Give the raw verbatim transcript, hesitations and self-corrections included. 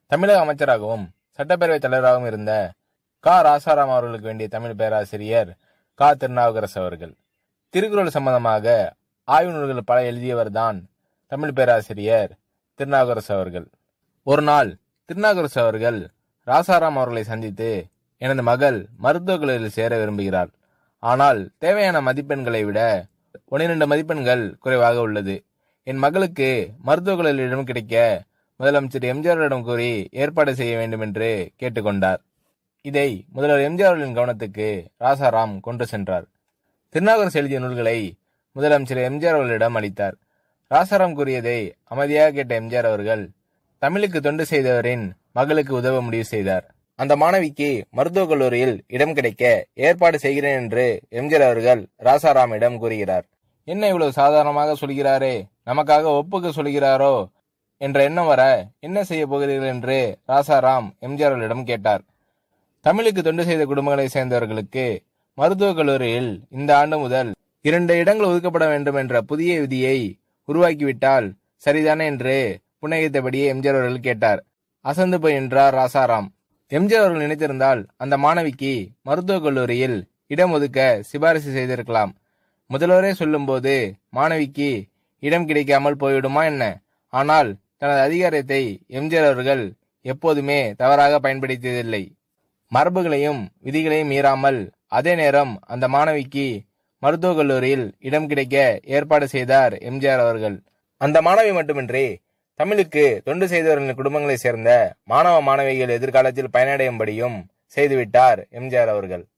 தமிழக அமைச்சராகவும் சட்டப்பேரவைத் தலைவராகவும் இருந்த கா ராசாராம் அவர்களுக்கு வேண்டிய தமிழ் பேராசிரியர் கா திருநாவுக்கரசு அவர்கள். திருக்குறள் சம்பந்தமாக ஆய்வு நூல்கள் பல எழுதியவர் தான் தமிழ் பேராசிரியர் திருநாவுக்கரசு அவர்கள். ஒரு நாள் திருநாவுக்கரசு அவர்கள் ராசாராம் அவர்களை சந்தித்து, எனது மகள் மருத்துவக் கல்லூரியில் சேர விரும்புகிறாள். ஆனால் தேவையான மதிப்பெண்களை விட பன்னிரண்டு மதிப்பெண்கள் குறைவாக உள்ளது. என் மகளுக்கு மருத்துவக் கல்லூரியிடம் கிடைக்க முதலமைச்சர் எம்ஜிஆரிடம் கூறி ஏற்பாடு செய்ய வேண்டும் என்று கேட்டுக்கொண்டார். இதை முதல்வர் எம்ஜிஆர் அவர்களின் கவனத்துக்கு ராசாராம் கொண்டு சென்றார். திருநாவுக்கரசு எழுதிய நூல்களை முதலமைச்சர் எம்ஜிஆர் அவர்களிடம் அளித்தார். ராசாராம் கூறியதை அமைதியாக கேட்ட எம்ஜிஆர் அவர்கள் தமிழுக்கு தொண்டு செய்தவரின் மகளுக்கு உதவ முடிவு செய்தார். அந்த மாணவிக்கு மருத்துவக் கல்லூரியில் இடம் கிடைக்க ஏற்பாடு செய்கிறேன் என்று எம்ஜிஆர் அவர்கள் ராசாராமிடம் கூறுகிறார். என்ன இவ்வளவு சாதாரணமாக சொல்கிறாரே, நமக்காக ஒப்புக்க சொல்கிறாரோ என்ற எண்ணம் வர என்ன செய்ய போகிறீர்கள் என்று ராசாராம் எம்ஜிஆர் அவர்களிடம் கேட்டார். தமிழுக்கு தொண்டு செய்த குடும்பங்களை சேர்ந்தவர்களுக்கு மருத்துவக் கல்லூரியில் இந்த ஆண்டு முதல் இரண்டு இடங்கள் ஒதுக்கப்பட வேண்டும் என்ற புதிய விதியை உருவாக்கிவிட்டால் சரிதானே என்று புன்னகைத்தபடியே எம்ஜிஆர் அவர்கள் கேட்டார். அசந்து போய் நின்றார் ராசாராம். எம்ஜிஆர் அவர்கள் நினைத்திருந்தால் அந்த மாணவிக்கு மருத்துவக் கல்லூரியில் இடம் ஒதுக்க சிபாரிசு செய்திருக்கலாம். முதல்வரே சொல்லும் போது மாணவிக்கு இடம் கிடைக்காமல் போய்விடுமா என்ன? ஆனால் தனது அதிகாரத்தை எம்ஜிஆர் அவர்கள் எப்போதுமே தவறாக பயன்படுத்தியதில்லை. மரபுகளையும் விதிகளையும் மீறாமல் அதே நேரம் அந்த மாணவிக்கு மருத்துவக் கல்லூரியில் இடம் கிடைக்க ஏற்பாடு செய்தார் எம்ஜிஆர் அவர்கள். அந்த மாணவி மட்டுமின்றி தமிழுக்கு தொண்டு செய்தவர்களின் குடும்பங்களை சேர்ந்த மாணவ மாணவிகள் எதிர்காலத்தில் பயனடையும்படியும் செய்துவிட்டார் எம்ஜிஆர் அவர்கள்.